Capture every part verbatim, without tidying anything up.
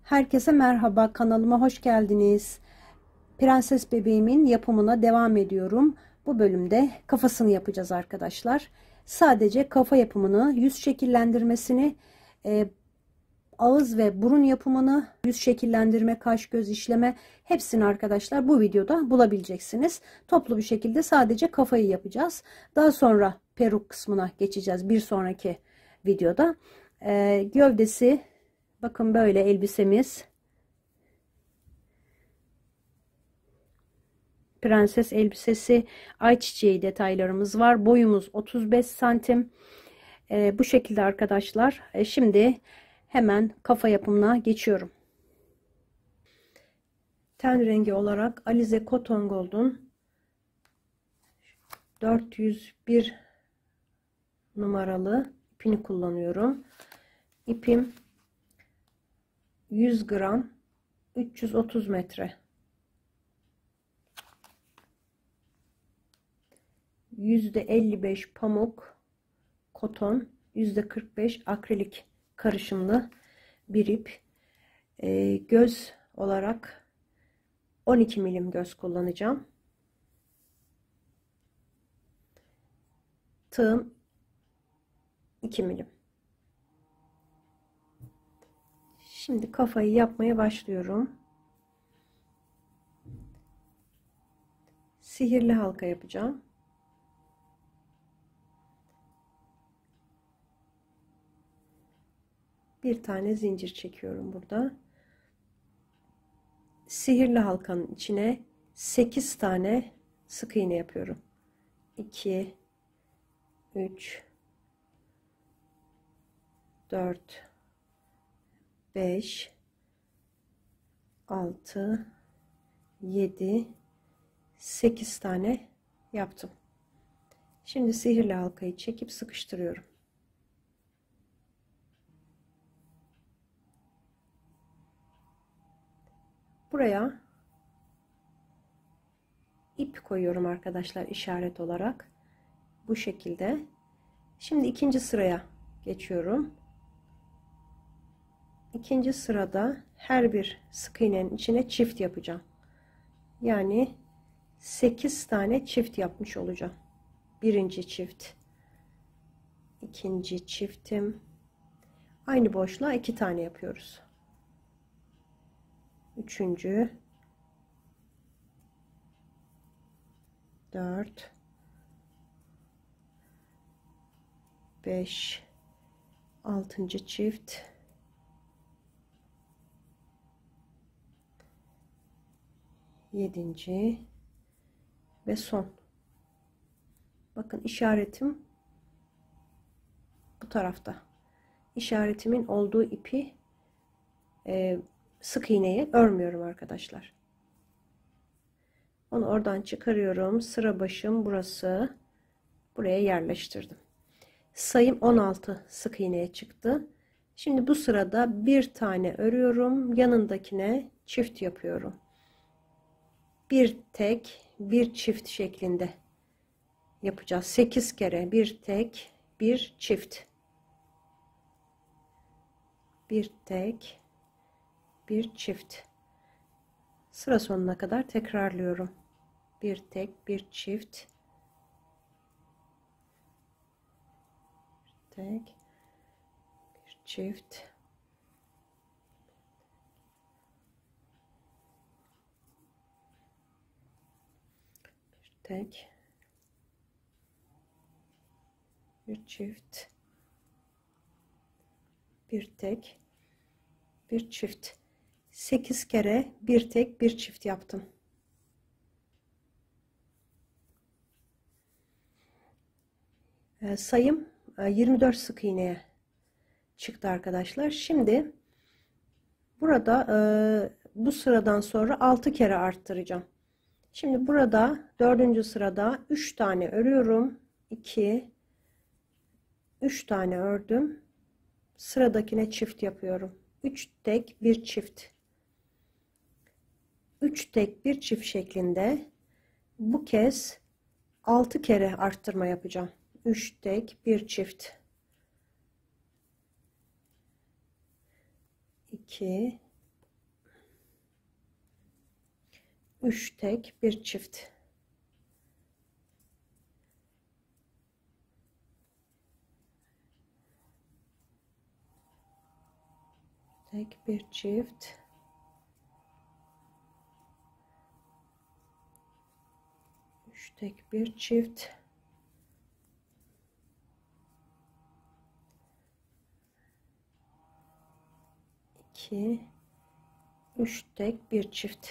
Herkese merhaba, kanalıma hoş geldiniz. Prenses bebeğimin yapımına devam ediyorum. Bu bölümde kafasını yapacağız arkadaşlar. Sadece kafa yapımını, yüz şekillendirmesini, e, ağız ve burun yapımını, yüz şekillendirme, kaş göz işleme hepsini arkadaşlar bu videoda bulabileceksiniz. Toplu bir şekilde sadece kafayı yapacağız. Daha sonra peruk kısmına geçeceğiz bir sonraki videoda. E, gövdesi, bakın böyle elbisemiz. Prenses elbisesi, ayçiçeği detaylarımız var. Boyumuz otuz beş santim. Ee, bu şekilde arkadaşlar. Ee, şimdi hemen kafa yapımına geçiyorum. Ten rengi olarak Alize Cotton Gold'un dört yüz bir numaralı ipini kullanıyorum. İpim yüz gram, üç yüz otuz metre. yüzde elli beş pamuk, koton, yüzde kırk beş akrilik karışımlı bir ip. E, göz olarak on iki milim göz kullanacağım. Tığım iki milim. Şimdi kafayı yapmaya başlıyorum. Sihirli halka yapacağım. Bir tane zincir çekiyorum burada. Sihirli halkanın içine sekiz tane sık iğne yapıyorum. iki üç dört beş altı yedi sekiz tane yaptım. Şimdi sihirli halkayı çekip sıkıştırıyorum. Buraya ip koyuyorum arkadaşlar, işaret olarak bu şekilde. Şimdi ikinci sıraya geçiyorum. İkinci sırada her bir sık iğnenin içine çift yapacağım. Yani sekiz tane çift yapmış olacağım. Birinci çift, ikinci çiftim, aynı boşluğa iki tane yapıyoruz. Üçüncü, dört, beş, altıncı çift, yedinci ve son. Bakın işaretim bu tarafta. İşaretimin olduğu ipi e, sık iğneyi örmüyorum arkadaşlar. Onu oradan çıkarıyorum. Sıra başım burası. Buraya yerleştirdim. Sayım on altı sık iğneye çıktı. Şimdi bu sırada bir tane örüyorum. Yanındakine çift yapıyorum. Bir tek, bir çift şeklinde yapacağız. sekiz kere bir tek, bir çift. Bir tek, bir çift. Sıra sonuna kadar tekrarlıyorum. Bir tek, bir çift. Bir tek, bir çift. Bir tek, bir çift. Bir tek, bir çift. sekiz kere bir tek, bir çift yaptım. Sayım yirmi dört sık iğneye çıktı arkadaşlar. Şimdi burada bu sıradan sonra altı kere arttıracağım. Şimdi burada dördüncü sırada üç tane örüyorum. iki, üç tane ördüm. Sıradakine çift yapıyorum. üç tek, bir çift. üç tek, bir çift şeklinde bu kez altı kere arttırma yapacağım. üç tek, bir çift. iki üç tek bir çift, tek bir çift, üç tek bir çift, iki, üç tek bir çift.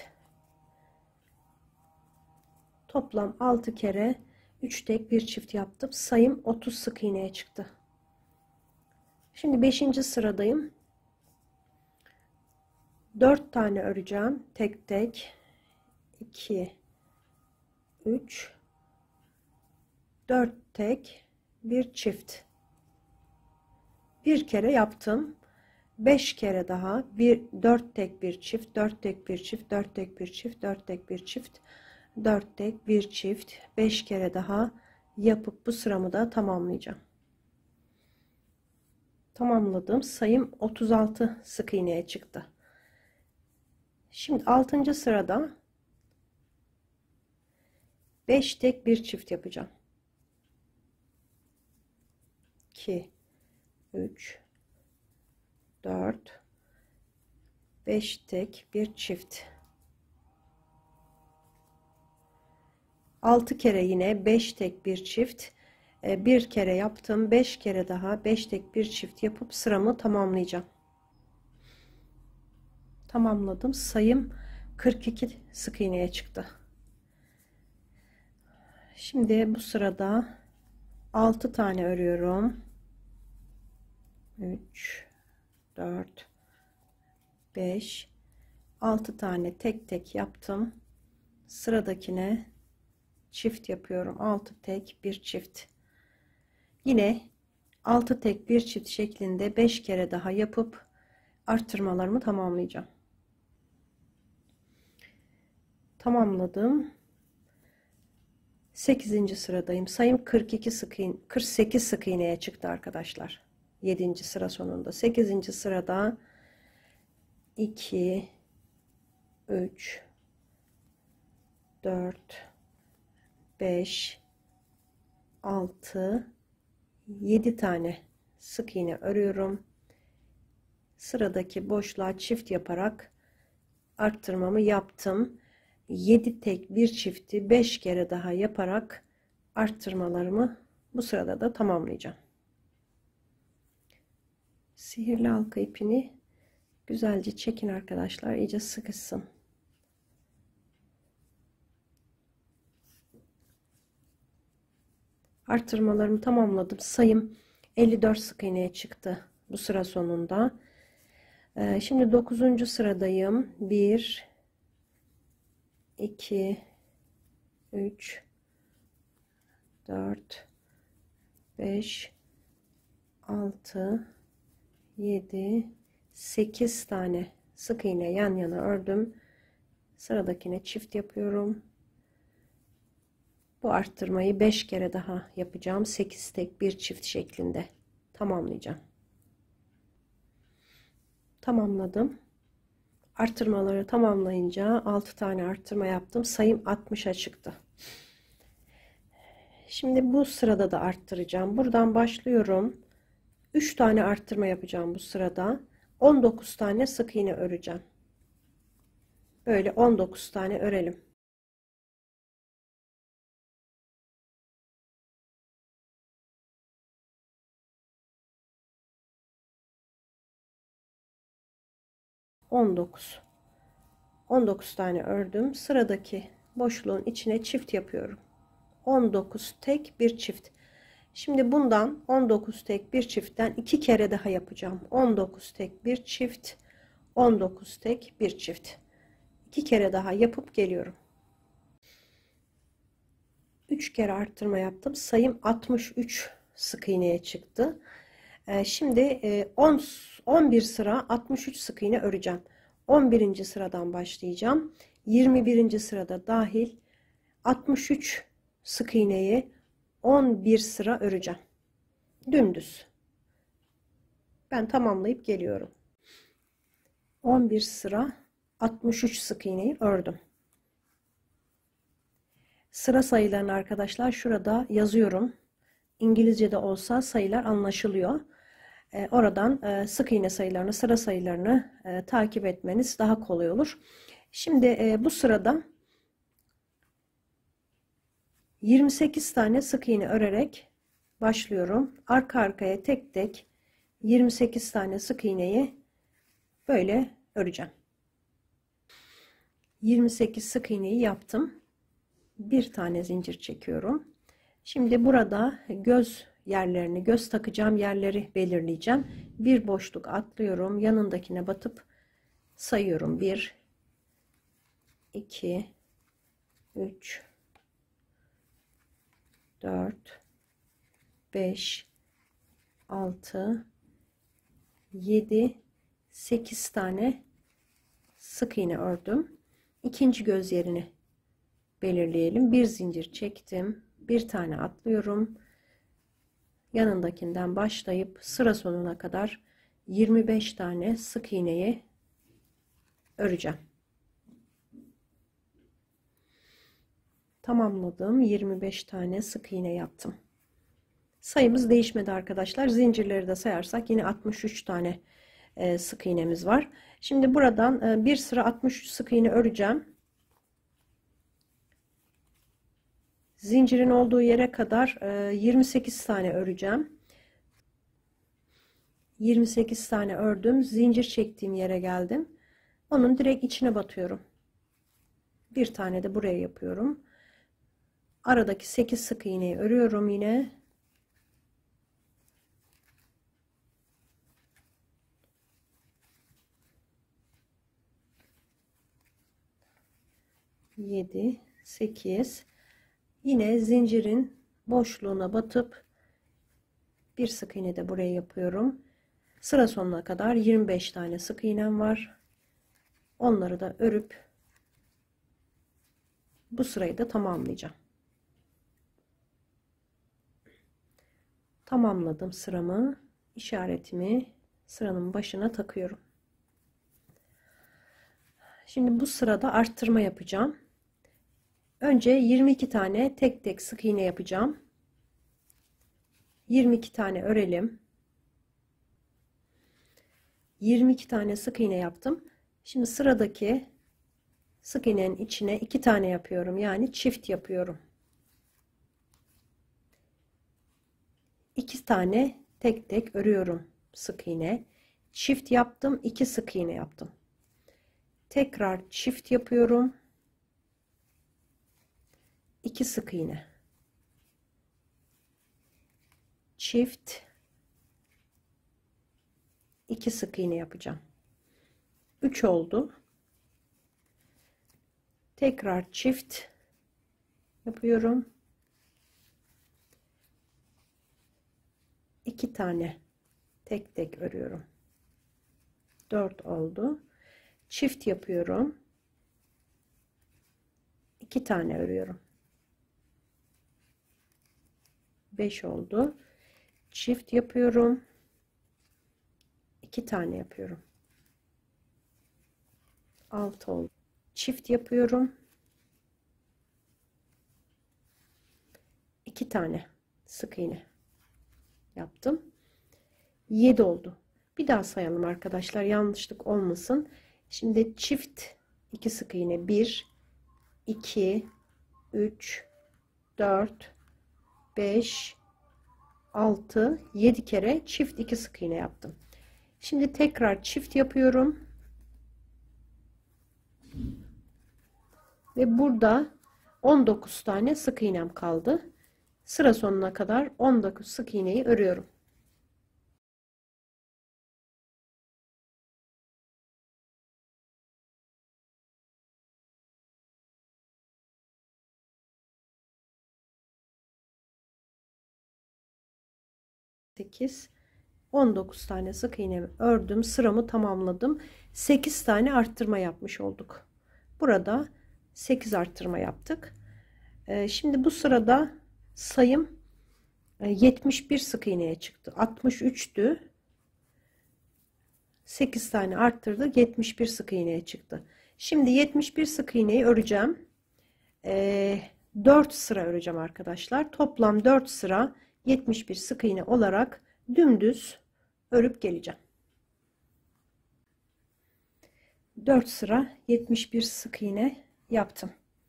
Toplam altı kere üç tek bir çift yaptım. Sayım otuz sık iğneye çıktı. Şimdi beşinci sıradayım. dört tane öreceğim. Tek tek. iki, üç, dört tek bir çift. Bir kere yaptım. beş kere daha. bir, dört tek bir çift, dört tek bir çift, dört tek bir çift, dört tek bir çift, dört tek bir çift. beş kere daha yapıp bu sıramı da tamamlayacağım. Tamamladım. Sayım otuz altı sık iğneye çıktı. Şimdi altıncı sırada beş tek bir çift yapacağım. iki, üç, dört, beş tek bir çift. altı kere yine beş tek bir çift. Bir kere yaptım. beş kere daha beş tek bir çift yapıp sıramı tamamlayacağım. Tamamladım. Sayım kırk iki sık iğneye çıktı. Şimdi bu sırada altı tane örüyorum. üç, dört, beş, altı tane tek tek yaptım. Sıradakine çift yapıyorum. altı tek bir çift. Yine altı tek bir çift şeklinde beş kere daha yapıp arttırmalarımı tamamlayacağım. Tamamladım. sekizinci sıradayım. Sayım kırk iki sık iğne, kırk sekiz sık iğneye çıktı arkadaşlar. yedinci sıra sonunda. sekizinci sırada iki, üç, dört, beş, altı, yedi tane sık iğne örüyorum. Sıradaki boşluğa çift yaparak arttırmamı yaptım. yedi tek bir çifti beş kere daha yaparak arttırmalarımı bu sırada da tamamlayacağım. Sihirli halka ipini güzelce çekin arkadaşlar, iyice sıkışsın. Artırmalarımı tamamladım. Sayım elli dört sık iğneye çıktı bu sıra sonunda. Ee, şimdi dokuzuncu sıradayım. bir, iki, üç, dört, beş, altı, yedi, sekiz tane sık iğne yan yana ördüm. Sıradakine çift yapıyorum. Bu arttırmayı beş kere daha yapacağım. sekiz tek bir çift şeklinde tamamlayacağım. Tamamladım. Arttırmaları tamamlayınca altı tane arttırma yaptım. Sayım altmışa çıktı. Şimdi bu sırada da arttıracağım. Buradan başlıyorum. üç tane arttırma yapacağım bu sırada. on dokuz tane sık iğne öreceğim. Böyle on dokuz tane örelim. on dokuz. on dokuz tane ördüm. Sıradaki boşluğun içine çift yapıyorum. on dokuz tek bir çift. Şimdi bundan on dokuz tek bir çiftten iki kere daha yapacağım. on dokuz tek bir çift, on dokuz tek bir çift. iki kere daha yapıp geliyorum. üç kere arttırma yaptım. Sayım altmış üç sık iğneye çıktı. Şimdi on, on bir sıra altmış üç sık iğne öreceğim. on birinci sıradan başlayacağım. yirmi birinci sırada dahil altmış üç sık iğneyi on bir sıra öreceğim. Dümdüz. Ben tamamlayıp geliyorum. on bir sıra altmış üç sık iğneyi ördüm. Sıra sayılarını arkadaşlar şurada yazıyorum. İngilizce'de olsa sayılar anlaşılıyor. E, oradan e, sık iğne sayılarını, sıra sayılarını e, takip etmeniz daha kolay olur. Şimdi e, bu sırada yirmi sekiz tane sık iğne örerek başlıyorum. Arka arkaya tek tek yirmi sekiz tane sık iğneyi böyle öreceğim. yirmi sekiz sık iğneyi yaptım. Bir tane zincir çekiyorum. Şimdi burada göz yerlerini, göz takacağım yerleri belirleyeceğim. Bir boşluk atlıyorum. Yanındakine batıp sayıyorum. bir, iki, üç, dört, beş, altı, yedi, sekiz tane sık iğne ördüm. İkinci göz yerini belirleyelim. Bir zincir çektim. Bir tane atlıyorum. Yanındakinden başlayıp sıra sonuna kadar yirmi beş tane sık iğneyi öreceğim. Tamamladım. yirmi beş tane sık iğne yaptım. Sayımız değişmedi arkadaşlar. Zincirleri de sayarsak yine altmış üç tane e, sık iğnemiz var. Şimdi buradan e, bir sıra altmış üç sık iğne öreceğim. Zincirin olduğu yere kadar e, yirmi sekiz tane öreceğim. yirmi sekiz tane ördüm. Zincir çektiğim yere geldim. Onun direkt içine batıyorum. Bir tane de buraya yapıyorum. Aradaki sekiz sık iğneyi örüyorum yine. yedi, sekiz. Yine zincirin boşluğuna batıp bir sık iğne de buraya yapıyorum. Sıra sonuna kadar yirmi beş tane sık iğnem var. Onları da örüp bu sırayı da tamamlayacağım. Tamamladım sıramı. İşaretimi sıranın başına takıyorum. Şimdi bu sırada arttırma yapacağım. Önce yirmi iki tane tek tek sık iğne yapacağım. yirmi iki tane örelim. yirmi iki tane sık iğne yaptım. Şimdi sıradaki sık iğnenin içine iki tane yapıyorum. Yani çift yapıyorum. iki tane tek tek örüyorum sık iğne. Çift yaptım. iki sık iğne yaptım. Tekrar çift yapıyorum. iki sık iğne. Çift. iki sık iğne yapacağım. üç oldu. Tekrar çift yapıyorum. iki tane tek tek örüyorum. dört oldu. Çift yapıyorum. iki tane örüyorum. beş oldu. Çift yapıyorum. iki tane yapıyorum. altı oldu. Çift yapıyorum. iki tane sık iğne yaptım. yedi oldu. Bir daha sayalım arkadaşlar, yanlışlık olmasın. Şimdi çift iki sık iğne, bir, iki, üç, dört, beş, altı, yedi kere çift iki sık iğne yaptım. Şimdi tekrar çift yapıyorum. Ve burada on dokuz tane sık iğnem kaldı. Sıra sonuna kadar on dokuz sık iğneyi örüyorum. sekiz, on dokuz tane sık iğnemi ördüm. Sıramı tamamladım. sekiz tane arttırma yapmış olduk. Burada sekiz arttırma yaptık. Şimdi bu sırada sayım yetmiş bir sık iğneye çıktı. altmış üçtü. sekiz tane arttırdık. yetmiş bir sık iğneye çıktı. Şimdi yetmiş bir sık iğneyi öreceğim. dört sıra öreceğim arkadaşlar. Toplam dört sıra yetmiş bir sık iğne olarak dümdüz örüp geleceğim. dört sıra yetmiş bir sık iğne yaptım.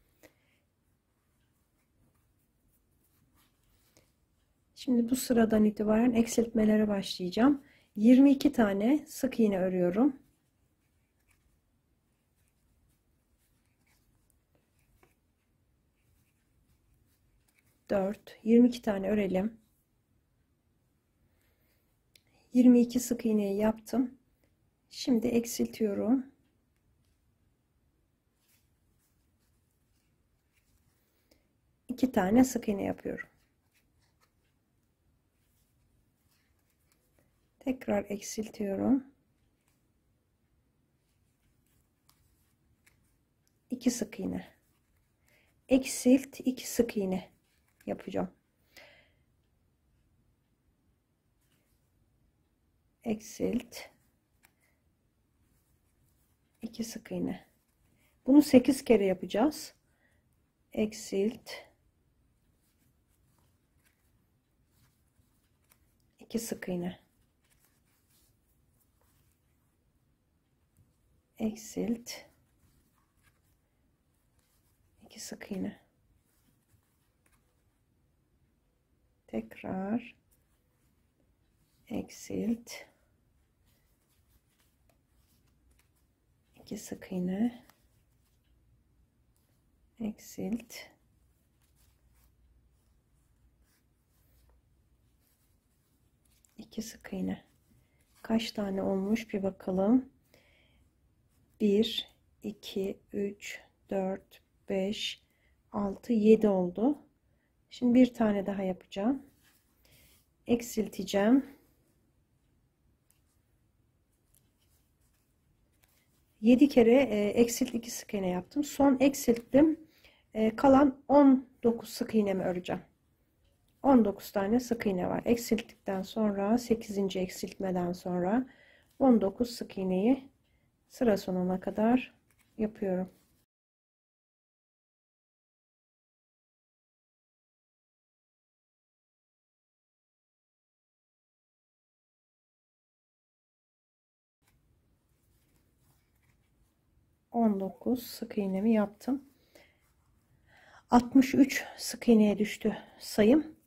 Şimdi bu sıradan itibaren eksiltmelere başlayacağım. yirmi iki tane sık iğne örüyorum. dört, yirmi iki tane örelim. yirmi iki sık iğneyi yaptım. Şimdi eksiltiyorum. iki tane sık iğne yapıyorum. Tekrar eksiltiyorum. iki sık iğne. Eksilt iki sık iğne yapacağım. Eksilt iki sık iğne. Bunu sekiz kere yapacağız. Eksilt iki sık iğne. Eksilt iki sık iğne. Tekrar eksilt iki sık iğne. Eksilt iki sık iğne. Kaç tane olmuş bir bakalım. bir iki üç dört beş altı yedi oldu. Şimdi bir tane daha yapacağım. Eksilteceğim. yedi kere e, eksilt iki sık iğne yaptım. Son eksilttim. E, kalan on dokuz sık iğnemi öreceğim. on dokuz tane sık iğne var. Eksilttikten sonra sekizinci eksiltmeden sonra on dokuz sık iğneyi sıra sonuna kadar yapıyorum. on dokuz sık iğnemi yaptım. altmış üç sık iğneye düştü sayım.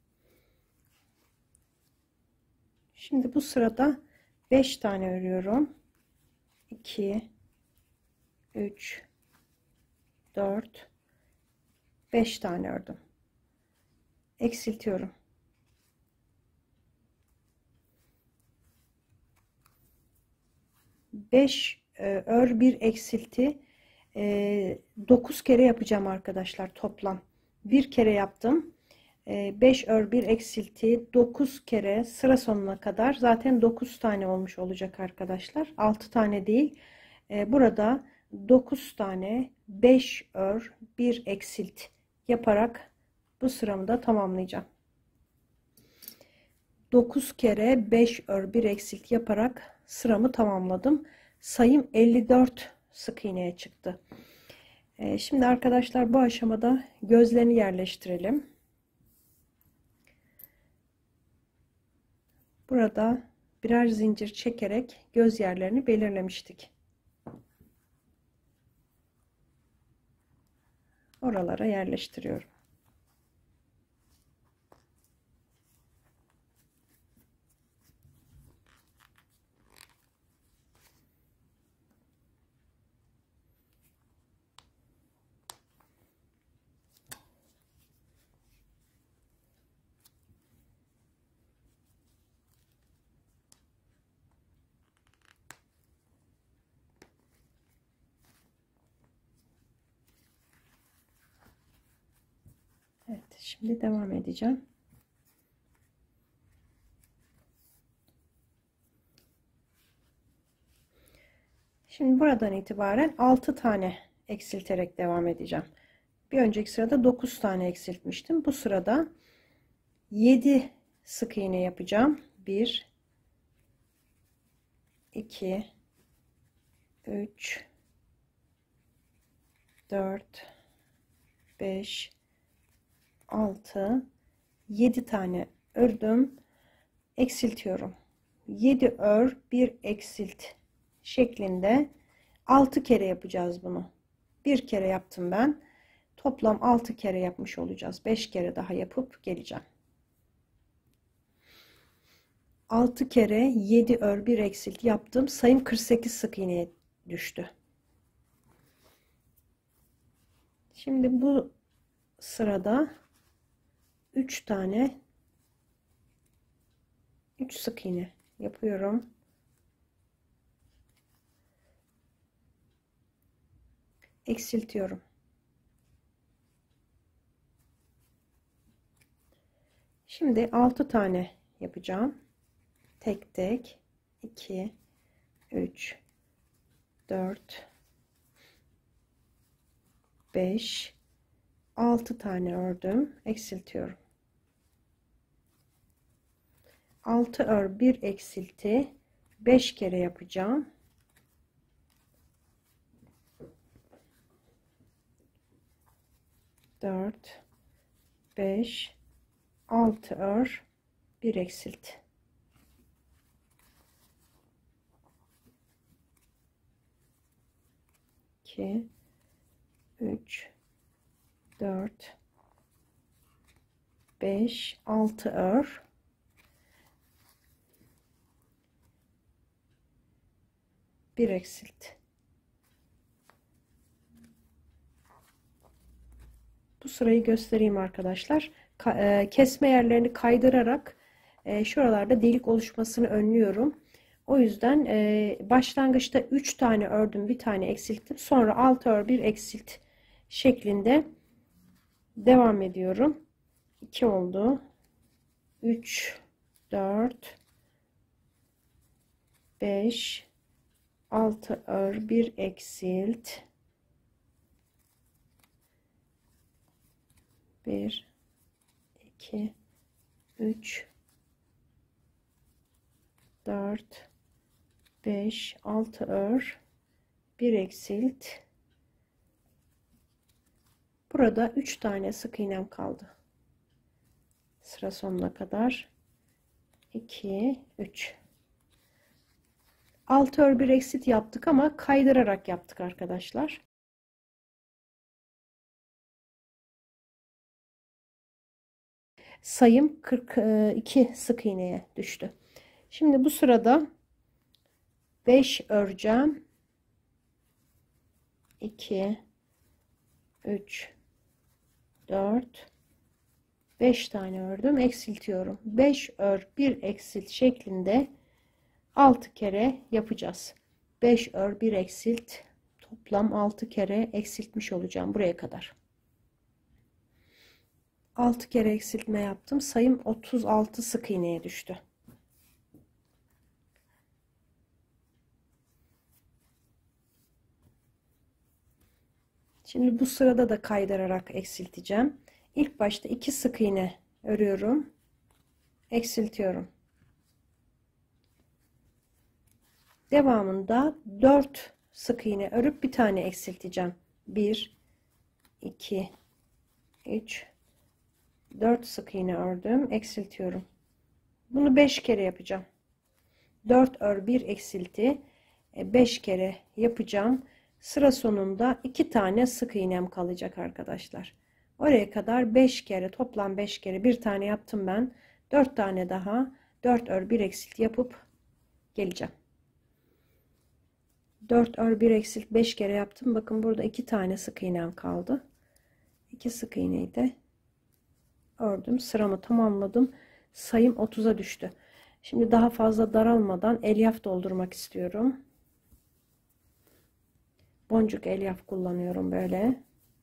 Şimdi bu sırada beş tane örüyorum. iki üç dört beş tane ördüm. Eksiltiyorum. beş ör bir eksilti dokuz kere yapacağım arkadaşlar toplam. Bir kere yaptım. beş ör bir eksilti dokuz kere sıra sonuna kadar zaten dokuz tane olmuş olacak arkadaşlar. altı tane değil. Burada dokuz tane beş ör bir eksilt yaparak bu sıramı da tamamlayacağım. dokuz kere beş ör bir eksilt yaparak sıramı tamamladım. Sayım elli dört sık iğneye çıktı. Şimdi arkadaşlar bu aşamada gözlerini yerleştirelim. Burada birer zincir çekerek göz yerlerini belirlemiştik. Oralara yerleştiriyorum. Evet, şimdi devam edeceğim. Şimdi buradan itibaren altı tane eksilterek devam edeceğim. Bir önceki sırada dokuz tane eksiltmiştim. Bu sırada yedi sık iğne yapacağım. bir iki üç dört beş altı, yedi tane ördüm, eksiltiyorum. yedi ör, bir eksilt şeklinde altı kere yapacağız bunu. Bir kere yaptım ben. Toplam altı kere yapmış olacağız. beş kere daha yapıp geleceğim. altı kere yedi ör, bir eksilt yaptım. Sayım kırk sekiz sık iğneye düştü. Şimdi bu sırada üç tane üç sık iğne yapıyorum. Eksiltiyorum. Şimdi altı tane yapacağım. Tek tek iki, üç, dört, beş, altı tane ördüm. Eksiltiyorum. altı ör, bir eksilti beş kere yapacağım. dört, beş, altı ör, bir eksilt. iki, üç, dört, beş, altı ör. Bir eksilt. Bu sırayı göstereyim arkadaşlar. Kesme yerlerini kaydırarak şuralarda delik oluşmasını önlüyorum. O yüzden başlangıçta üç tane ördüm, bir tane eksilttim. Sonra altı ör, bir eksilt şeklinde devam ediyorum. iki oldu. üç, dört, beş, altı ör, bir eksilt. bir, iki, üç, dört, beş, altı ör, bir eksilt. Burada üç tane sık iğnem kaldı. Sıra sonuna kadar. iki, üç. altı ör, bir eksilt yaptık ama kaydırarak yaptık arkadaşlar. Sayım kırk iki sık iğneye düştü. Şimdi bu sırada beş öreceğim. iki, üç, dört, beş tane ördüm, eksiltiyorum. beş ör, bir eksilt şeklinde altı kere yapacağız. beş ör, bir eksilt, toplam altı kere eksiltmiş olacağım buraya kadar. altı kere eksiltme yaptım. Sayım otuz altı sık iğneye düştü. Şimdi bu sırada da kaydırarak eksilteceğim. İlk başta iki sık iğne örüyorum. Eksiltiyorum. Devamında dört sık iğne örüp bir tane eksilteceğim. bir, iki, üç, dört sık iğne ördüm, eksiltiyorum. Bunu beş kere yapacağım. dört ör, bir eksilti, beş kere yapacağım. Sıra sonunda iki tane sık iğnem kalacak arkadaşlar. Oraya kadar beş kere, toplam beş kere, bir tane yaptım ben. dört tane daha dört ör, bir eksilt yapıp geleceğim. dört ör, bir eksilt, beş kere yaptım. Bakın burada iki tane sık iğnem kaldı. iki sık iğneyi de ördüm. Sıramı tamamladım. Sayım otuza düştü. Şimdi daha fazla daralmadan elyaf doldurmak istiyorum. Boncuk elyaf kullanıyorum böyle.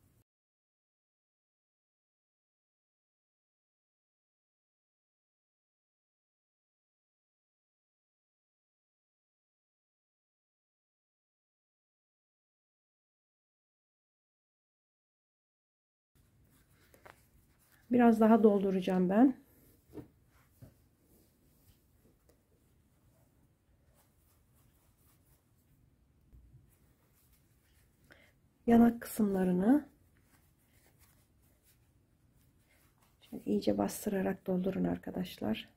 Biraz daha dolduracağım ben. Yanak kısımlarını iyice bastırarak doldurun arkadaşlar.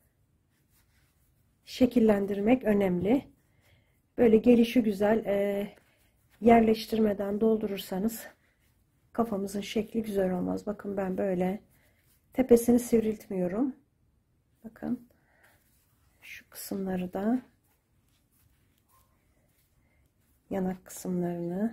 Şekillendirmek önemli. Böyle gelişi güzel e, yerleştirmeden doldurursanız kafamızın şekli güzel olmaz. Bakın ben böyle tepesini sivriltmiyorum. Bakın şu kısımları da, yanak kısımlarını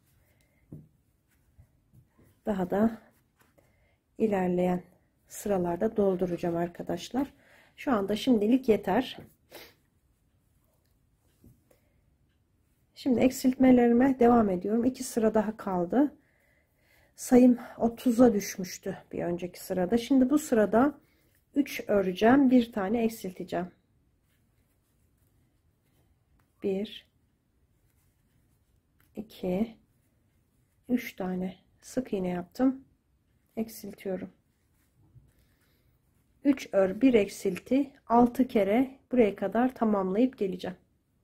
daha da ilerleyen sıralarda dolduracağım arkadaşlar. Şu anda şimdilik yeter. Şimdi eksiltmelerime devam ediyorum. iki sıra daha kaldı. Sayım otuza düşmüştü bir önceki sırada. Şimdi bu sırada üç öreceğim, bir tane eksilteceğim. bir iki üç tane sık iğne yaptım. Eksiltiyorum. üç ör, bir eksilti, altı kere buraya kadar tamamlayıp geleceğim.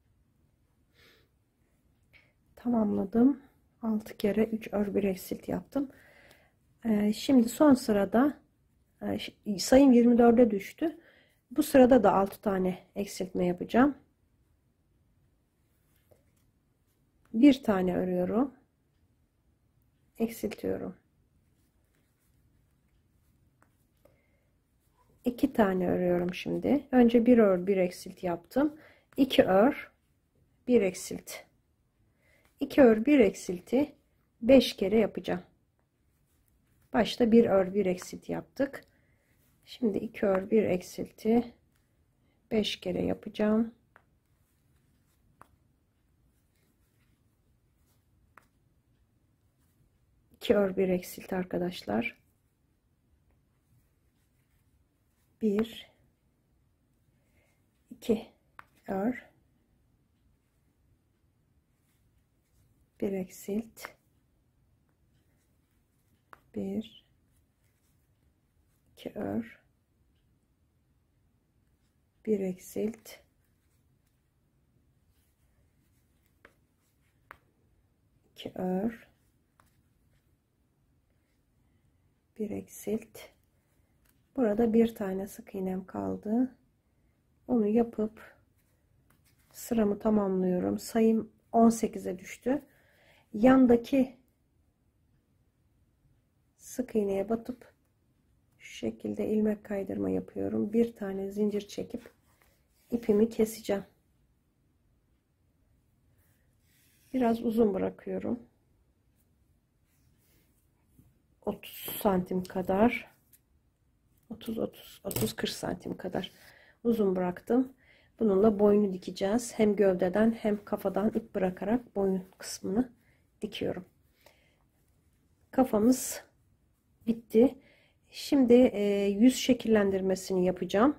Tamamladım. altı kere üç ör, bir eksilti yaptım. Ee, şimdi son sırada e, sayım yirmi dörde düştü. Bu sırada da altı tane eksiltme yapacağım. Bir tane örüyorum. Eksiltiyorum. iki tane örüyorum şimdi. Önce bir ör, bir eksilt yaptım. iki ör, bir eksilt. iki ör, bir eksilti beş kere yapacağım. Başta bir ör, bir eksilt yaptık. Şimdi iki ör, bir eksilti beş kere yapacağım. iki ör, bir eksilt arkadaşlar. bir iki ör, bir eksilt, bir iki ör, bir eksilt, iki ör, bir eksilt. Burada bir tane sık iğnem kaldı. Onu yapıp sıramı tamamlıyorum. Sayım on sekize düştü. Yandaki sık iğneye batıp şu şekilde ilmek kaydırma yapıyorum. Bir tane zincir çekip ipimi keseceğim. Biraz uzun bırakıyorum. otuz santim kadar. otuz otuz otuz kırk santim kadar uzun bıraktım. Bununla boynu dikeceğiz. Hem gövdeden hem kafadan ip bırakarak boyun kısmını dikiyorum. Kafamız bitti. Şimdi e, yüz şekillendirmesini yapacağım.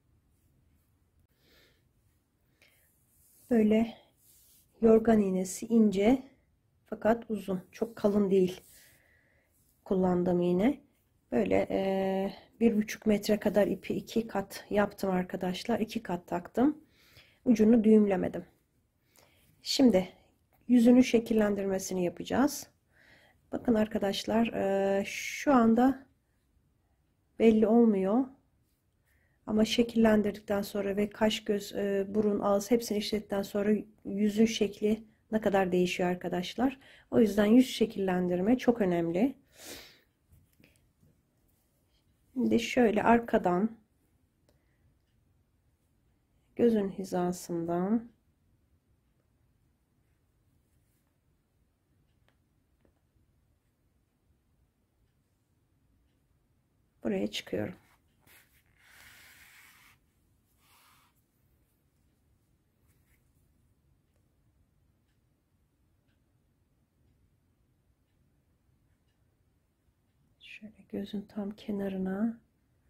Böyle yorgan iğnesi, ince fakat uzun, çok kalın değil kullandığım iğne. Böyle e, bir buçuk metre kadar ipi iki kat yaptım arkadaşlar. İki kat taktım. Ucunu düğümlemedim. Şimdi yüzünü şekillendirmesini yapacağız. Bakın arkadaşlar, e, şu anda belli olmuyor. Ama şekillendirdikten sonra ve kaş, göz, e, burun, ağız hepsini işledikten sonra yüzün şekli ne kadar değişiyor arkadaşlar. O yüzden yüz şekillendirme çok önemli. Şimdi şöyle arkadan, gözün hizasından buraya çıkıyorum. Şöyle gözün tam kenarına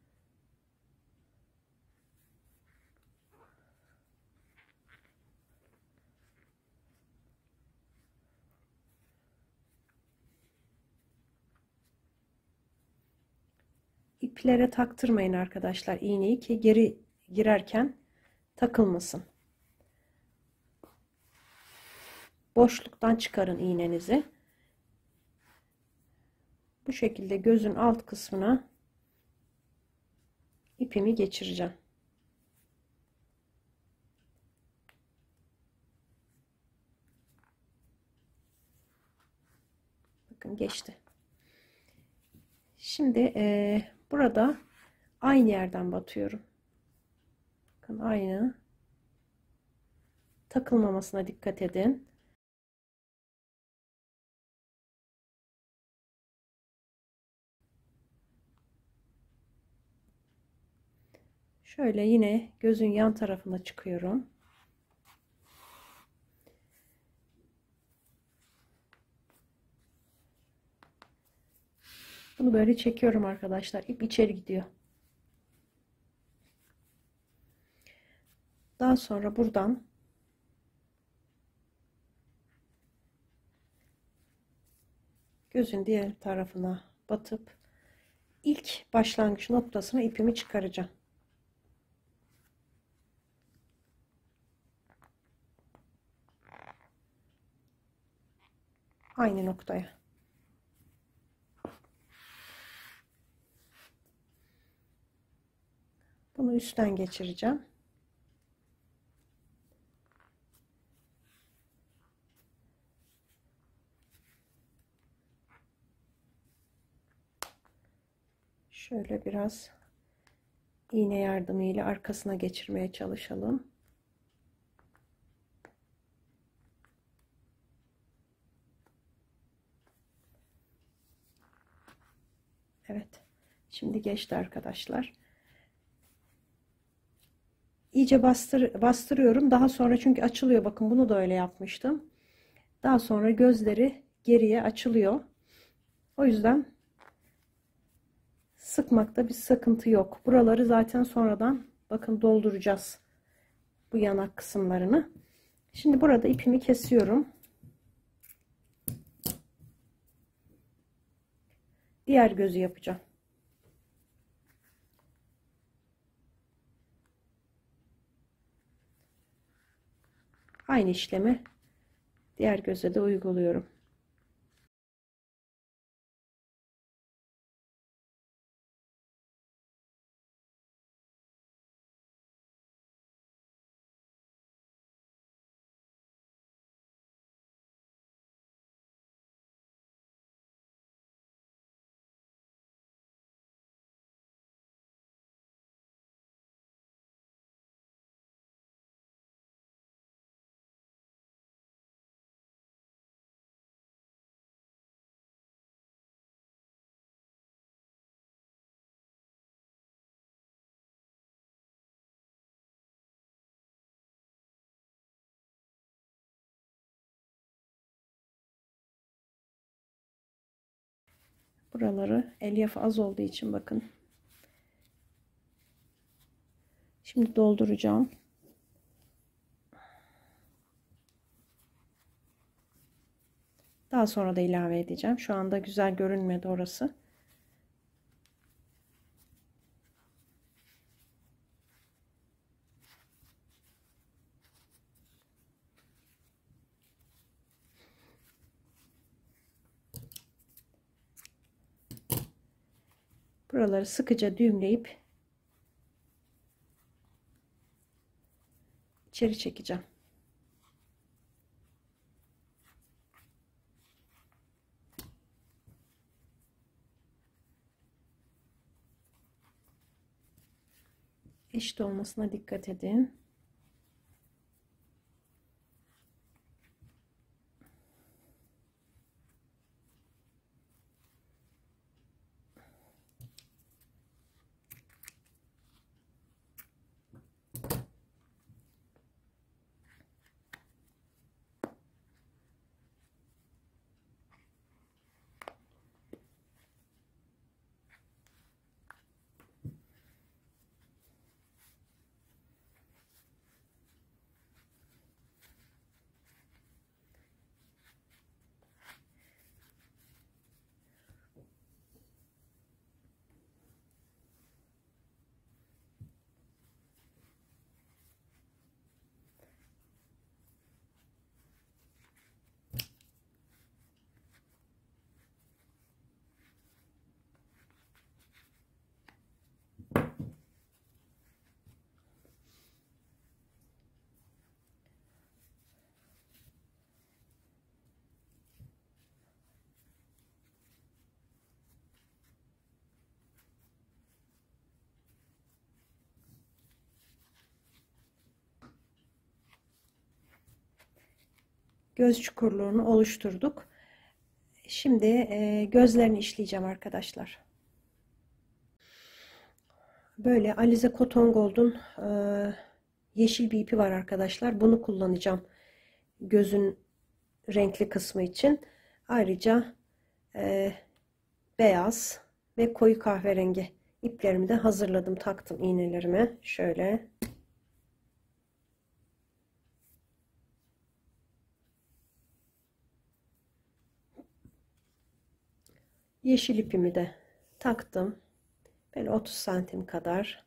iplere taktırmayın arkadaşlar iğneyi ki geri girerken takılmasın. Boşluktan çıkarın iğnenizi. Bu şekilde gözün alt kısmına ipimi geçireceğim. Bakın geçti. Şimdi e, burada aynı yerden batıyorum. Bakın aynı. Takılmamasına dikkat edin. Şöyle yine gözün yan tarafına çıkıyorum. Bunu böyle çekiyorum arkadaşlar. İp içeri gidiyor. Daha sonra buradan gözün diğer tarafına batıp ilk başlangıç noktasına ipimi çıkaracağım. Aynı noktaya. Bunu üstten geçireceğim. Şöyle biraz iğne yardımıyla arkasına geçirmeye çalışalım. Evet. Şimdi geçti arkadaşlar. İyice bastır, bastırıyorum. Daha sonra çünkü açılıyor. Bakın bunu da öyle yapmıştım. Daha sonra gözleri geriye açılıyor. O yüzden sıkmakta bir sıkıntı yok. Buraları zaten sonradan bakın dolduracağız. Bu yanak kısımlarını. Şimdi burada ipimi kesiyorum. Diğer gözü yapacağım. Aynı işlemi diğer göze de uyguluyorum. Buraları elyaf az olduğu için bakın. Şimdi dolduracağım. Daha sonra da ilave edeceğim. Şu anda güzel görünmedi orası. Buraları sıkıca düğümleyip içeri çekeceğim. Eşit olmasına dikkat edin. göz çukurluğunu oluşturduk. Şimdi e, gözlerini işleyeceğim arkadaşlar. Böyle Alize Cotton Gold'un e, yeşil bir ipi var arkadaşlar. Bunu kullanacağım gözün renkli kısmı için. Ayrıca e, beyaz ve koyu kahverengi iplerimi de hazırladım, taktım iğnelerime. Şöyle. Yeşil ipimi de taktım. Böyle otuz santim kadar.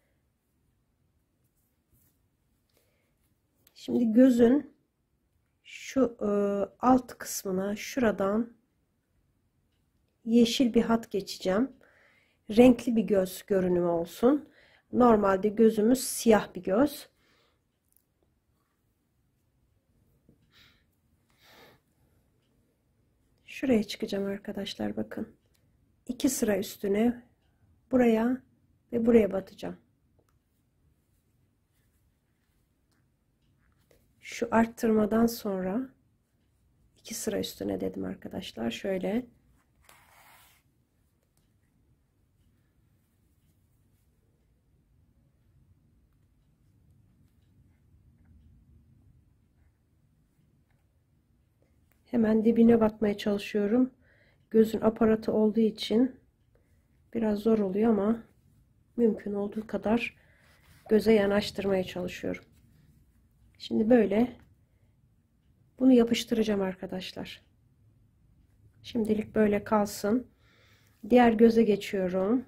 Şimdi gözün şu e, alt kısmına şuradan yeşil bir hat geçeceğim. Renkli bir göz görünümü olsun. Normalde gözümüz siyah bir göz. Şuraya çıkacağım arkadaşlar, bakın. İki sıra üstüne buraya ve buraya batacağım. Şu arttırmadan sonra iki sıra üstüne dedim arkadaşlar. Şöyle. Hemen dibine batmaya çalışıyorum. Gözün aparatı olduğu için biraz zor oluyor ama mümkün olduğu kadar göze yanaştırmaya çalışıyorum. Şimdi böyle bunu yapıştıracağım arkadaşlar. Şimdilik böyle kalsın. Diğer göze geçiyorum.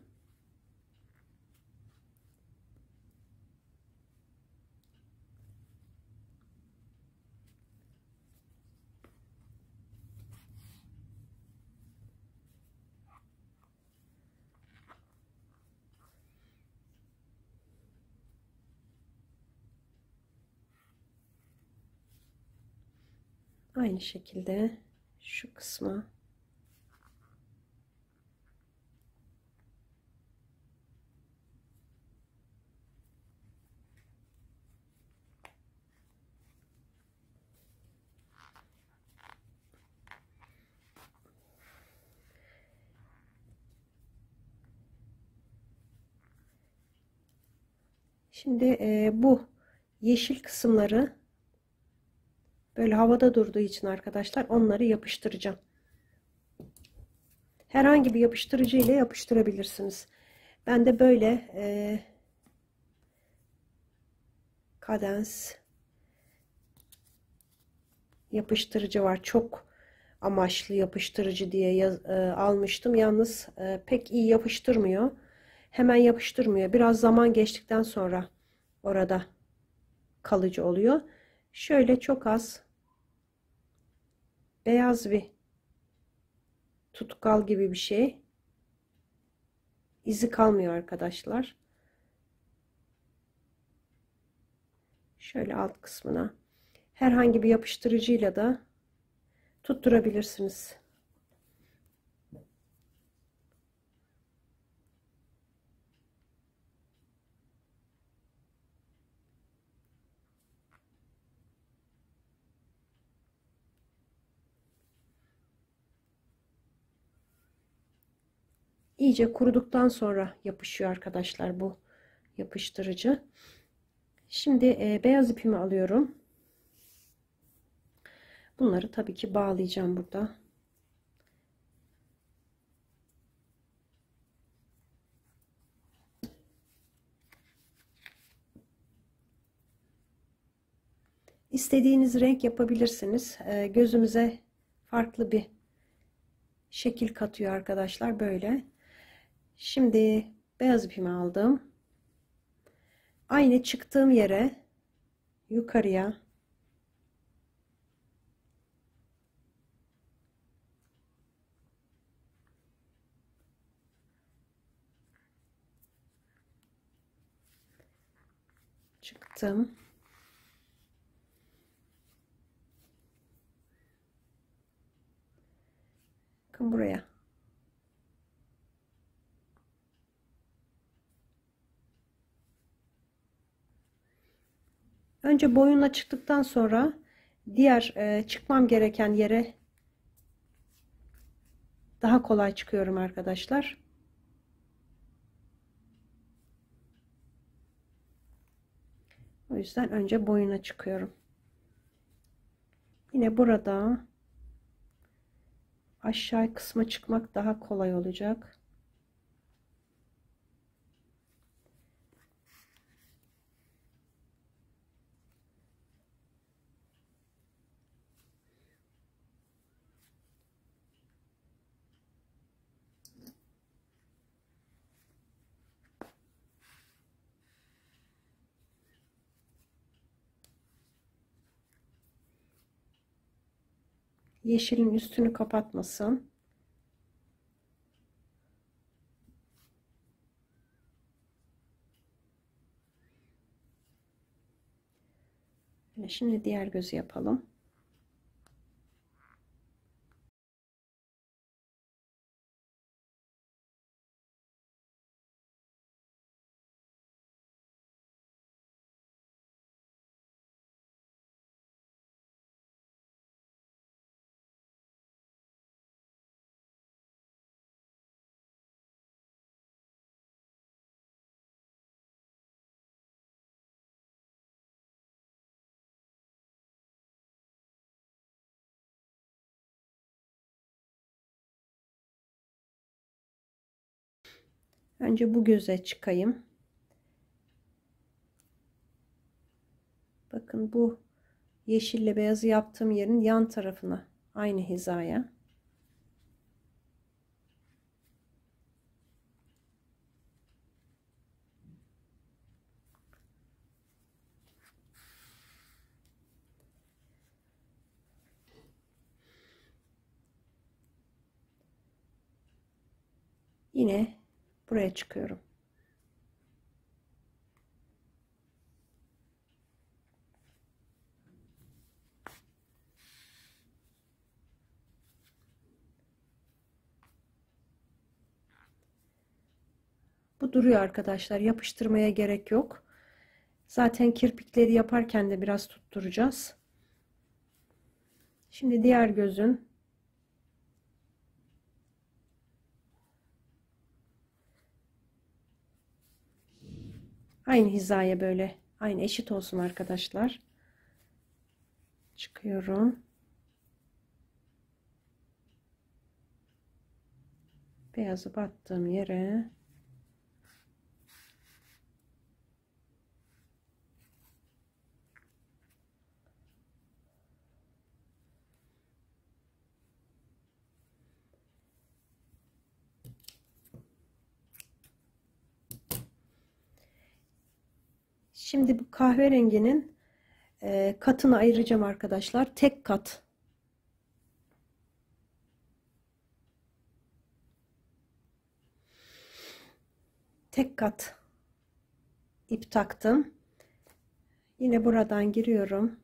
Aynı şekilde şu kısma şimdi e, bu yeşil kısımları böyle havada durduğu için arkadaşlar onları yapıştıracağım. Herhangi bir yapıştırıcı ile yapıştırabilirsiniz. Ben de böyle e, Kadens yapıştırıcı var. Çok amaçlı yapıştırıcı diye yaz, e, almıştım. Yalnız e, pek iyi yapıştırmıyor. Hemen yapıştırmıyor. Biraz zaman geçtikten sonra orada kalıcı oluyor. Şöyle çok az beyaz bir tutkal gibi bir şey. İzi kalmıyor arkadaşlar. Şöyle alt kısmına herhangi bir yapıştırıcıyla da tutturabilirsiniz. İyice kuruduktan sonra yapışıyor arkadaşlar bu yapıştırıcı. Şimdi e, beyaz ipimi alıyorum. Bunları tabii ki bağlayacağım burada. İstediğiniz renk yapabilirsiniz. E, gözümüze farklı bir şekil katıyor arkadaşlar, böyle. Şimdi beyaz ipimi aldım. Aynı çıktığım yere yukarıya çıktım. Bakın buraya. Önce boyunla çıktıktan sonra diğer e, çıkmam gereken yere daha kolay çıkıyorum arkadaşlar. O yüzden önce boyuna çıkıyorum. Yine burada aşağı kısma çıkmak daha kolay olacak. Yeşilin üstünü kapatmasın. Şimdi diğer gözü yapalım. Önce bu göze çıkayım. Bakın bu yeşille beyazı yaptığım yerin yan tarafına aynı hizaya. Yine buraya çıkıyorum. Bu duruyor arkadaşlar. Yapıştırmaya gerek yok. Zaten kirpikleri yaparken de biraz tutturacağız. Şimdi diğer gözün aynı hizaya, böyle aynı eşit olsun arkadaşlar. Çıkıyorum. Beyazı battığım yere şimdi bu kahverenginin e, katını ayıracağım arkadaşlar. Tek kat. Tek kat ip taktım. Yine buradan giriyorum.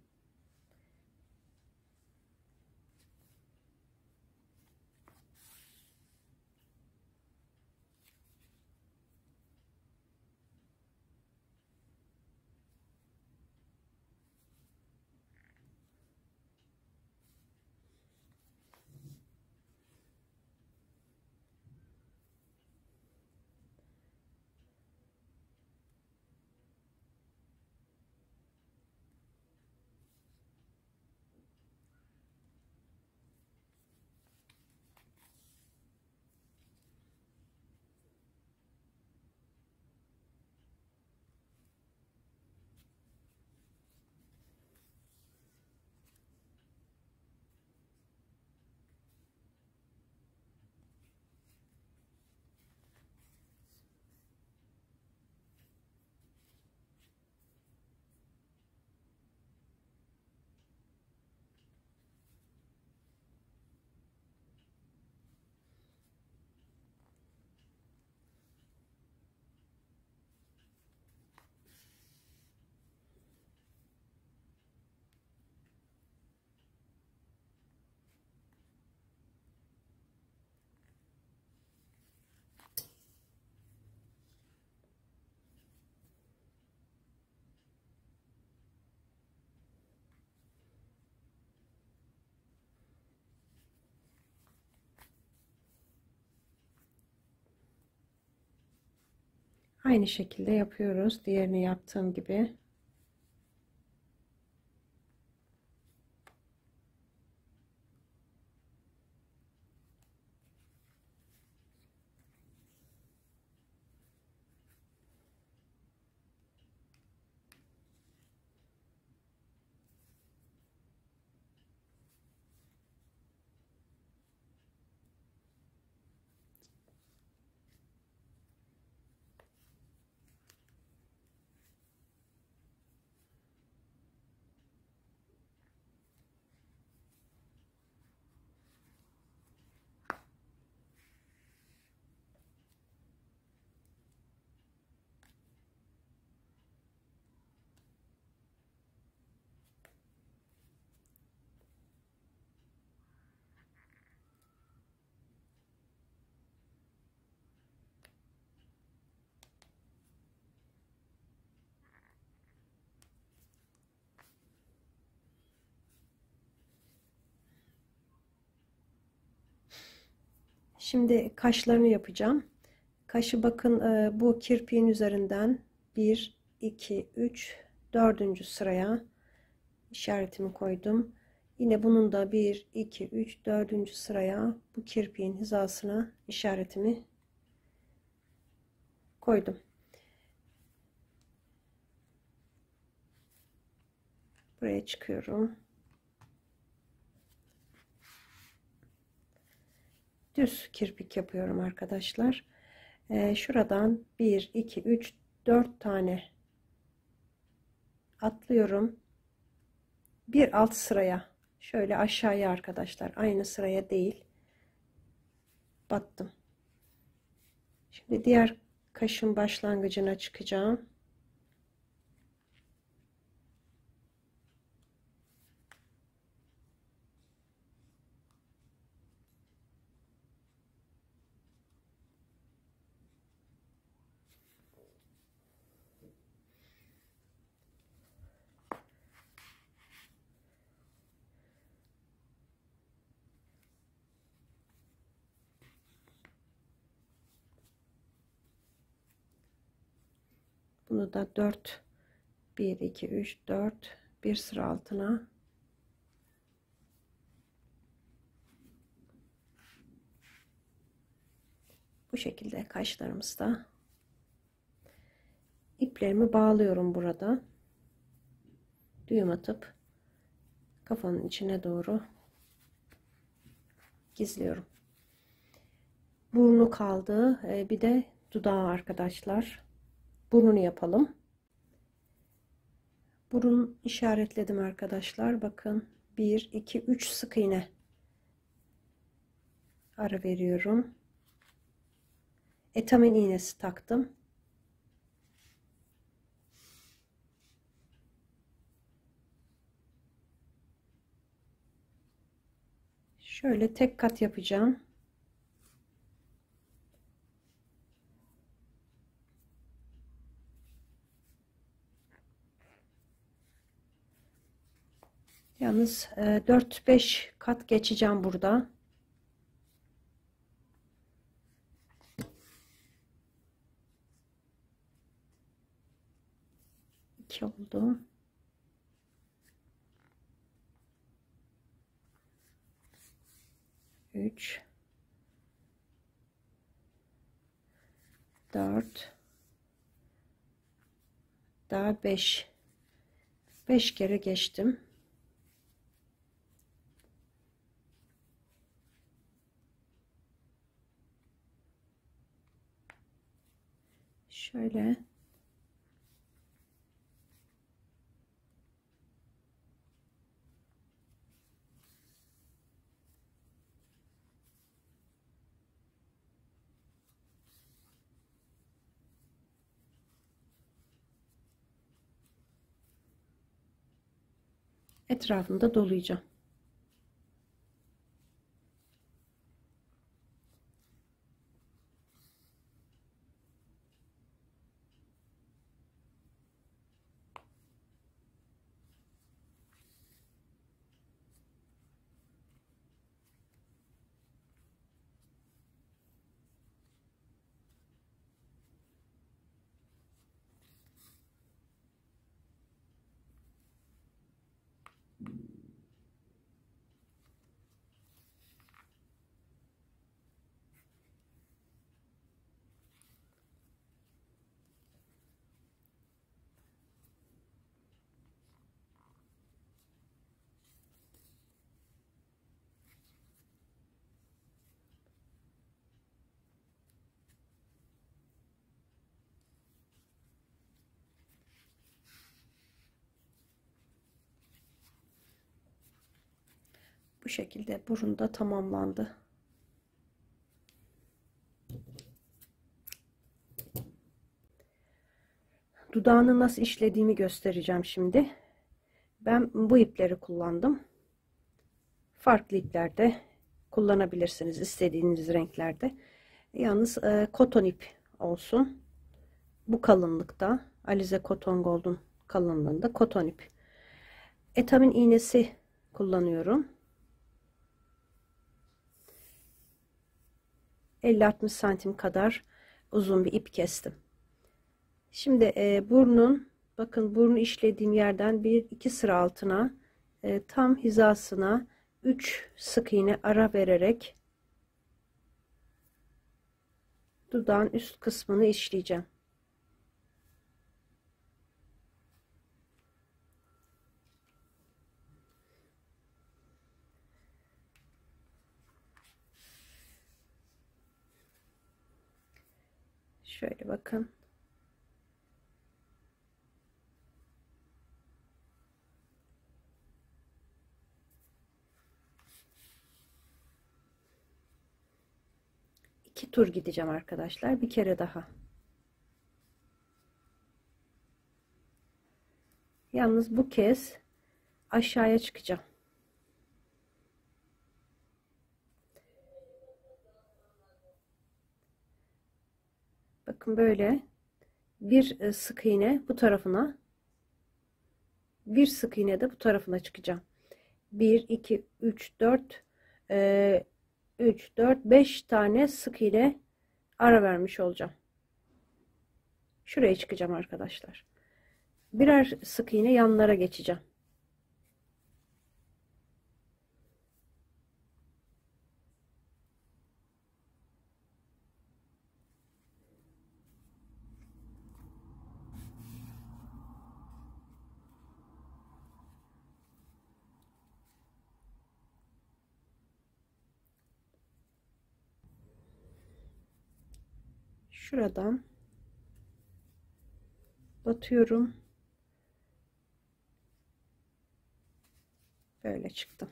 Aynı şekilde yapıyoruz. Diğerini yaptığım gibi. Şimdi kaşlarını yapacağım. Kaşı bakın bu kirpiğin üzerinden bir, iki, üç, dördüncü sıraya işaretimi koydum. Yine bunun da bir, iki, üç, dördüncü sıraya bu kirpiğin hizasına işaretimi koydum. Buraya çıkıyorum. Düz kirpik yapıyorum arkadaşlar. Ee, şuradan bir, iki, üç, dört tane atlıyorum. Bir alt sıraya şöyle aşağıya arkadaşlar, aynı sıraya değil, battım. Şimdi diğer kaşın başlangıcına çıkacağım. Bunu da dört, bir, iki, üç, dört, bir sıra altına bu şekilde kaşlarımızda iplerimi bağlıyorum burada. Düğüm atıp kafanın içine doğru gizliyorum. Burnu kaldı. Bir de dudağı arkadaşlar. Burnunu yapalım. Burun işaretledim arkadaşlar. Bakın bir, iki, üç sık iğne ara veriyorum. Etamin iğnesi taktım. Şöyle tek kat yapacağım. Yalnız dört beş kat geçeceğim burada. iki oldu. üç, dört, daha beş. beş kere geçtim. Şöyle etrafında dolayacağım. Bu şekilde burun da tamamlandı. Dudağını nasıl işlediğimi göstereceğim şimdi. Ben bu ipleri kullandım. Farklı ipler de kullanabilirsiniz istediğiniz renklerde. Yalnız e, koton ip olsun. Bu kalınlıkta Alize Cotton Gold'un kalınlığında koton ip. Etamin iğnesi kullanıyorum. elli altmış santim kadar uzun bir ip kestim. Şimdi e, burnun, bakın burnu işlediğim yerden bir iki sıra altına e, tam hizasına üç sık iğne ara vererek dudağın üst kısmını işleyeceğim. Şöyle bakın. İki tur gideceğim arkadaşlar. Bir kere daha. Yalnız bu kez aşağıya çıkacağım. Bakın böyle bir sık iğne bu tarafına, bir sık iğne de bu tarafına çıkacağım. bir iki üç dört üç dört beş tane sık iğne ara vermiş olacağım. Şuraya çıkacağım arkadaşlar. Birer sık iğne yanlara geçeceğim. Şuradan batıyorum. Böyle çıktım.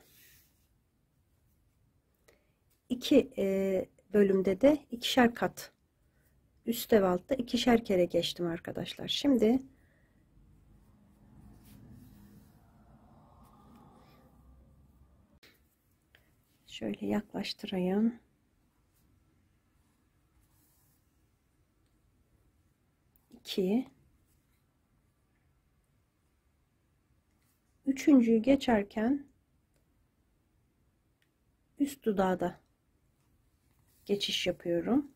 İki e, bölümde de ikişer kat üstte ve altta ikişer kere geçtim arkadaşlar. Şimdi şöyle yaklaştırayım. iki, üçüncüyü geçerken üst dudağa da geçiş yapıyorum.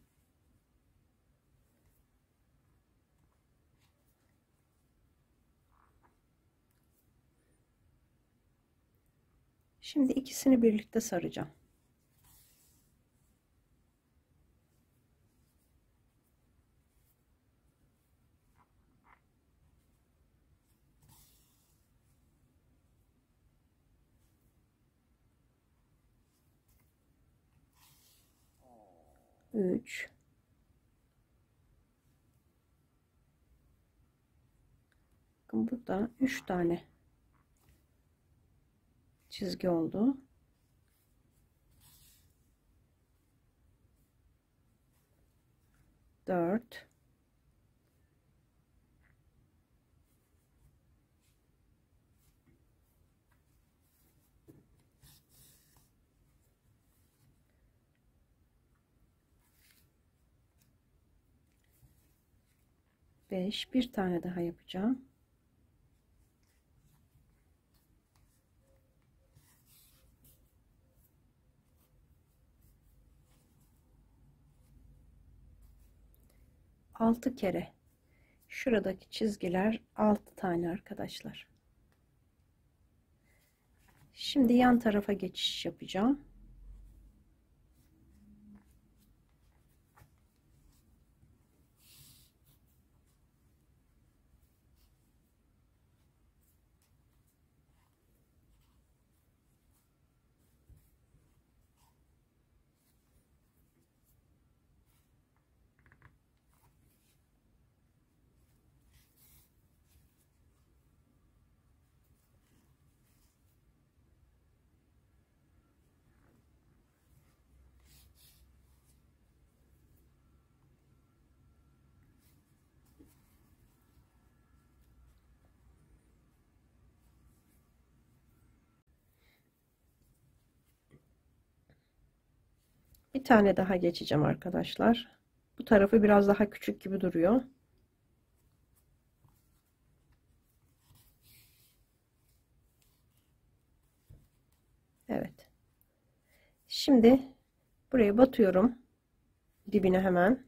Şimdi ikisini birlikte saracağım. üç, bakın burada üç tane çizgi oldu. dört, beş, bir tane daha yapacağım. altı kere. Şuradaki çizgiler altı tane arkadaşlar. Şimdi yan tarafa geçiş yapacağım. Bir tane daha geçeceğim arkadaşlar. Bu tarafı biraz daha küçük gibi duruyor. Evet. Şimdi buraya batıyorum. Dibine hemen.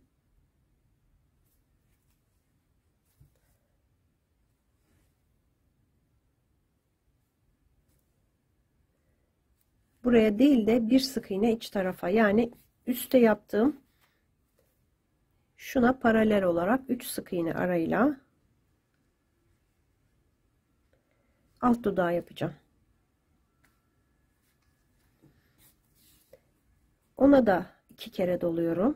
Buraya değil de bir sık iğne iç tarafa, yani üste yaptığım şuna paralel olarak üç sık iğne arayla alt dudağı yapacağım. Ona da iki kere doluyorum.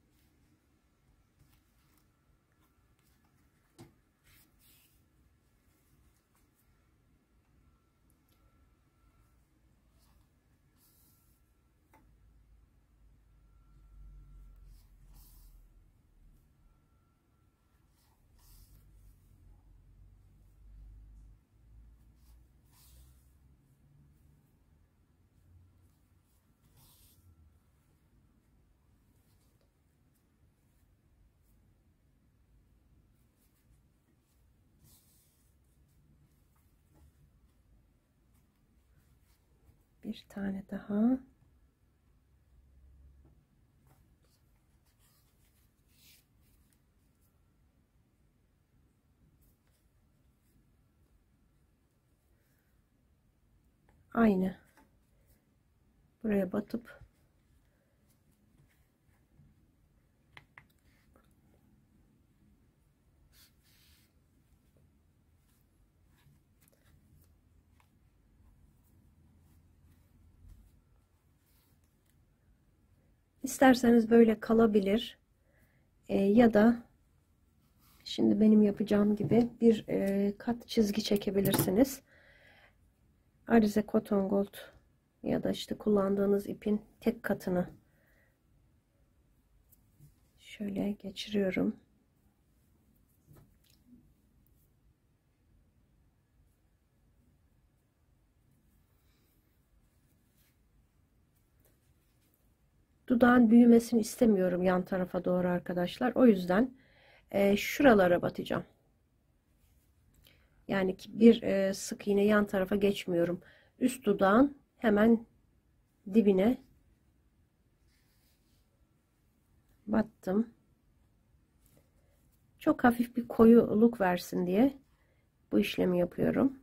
Bir tane daha. Aynı. Buraya batıp İsterseniz böyle kalabilir. E, ya da şimdi benim yapacağım gibi bir e, kat çizgi çekebilirsiniz. Alize Cotton Gold ya da işte kullandığınız ipin tek katını şöyle geçiriyorum. Dudağın büyümesini istemiyorum yan tarafa doğru arkadaşlar. O yüzden e, şuralara batacağım. Yani bir e, sık iğne yan tarafa geçmiyorum. Üst dudağın hemen dibine battım. Çok hafif bir koyuluk versin diye bu işlemi yapıyorum.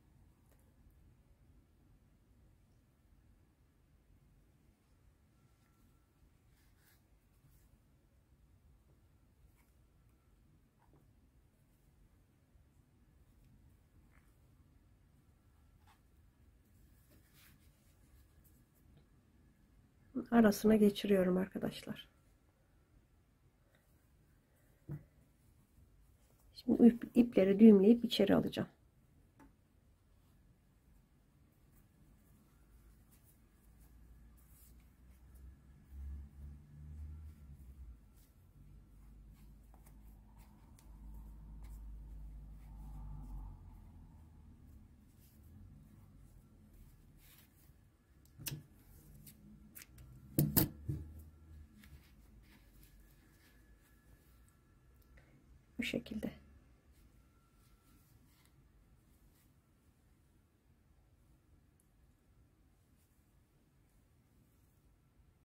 Arasına geçiriyorum arkadaşlar. Şimdi ip, ipleri düğümleyip içeri alacağım. Bu şekilde.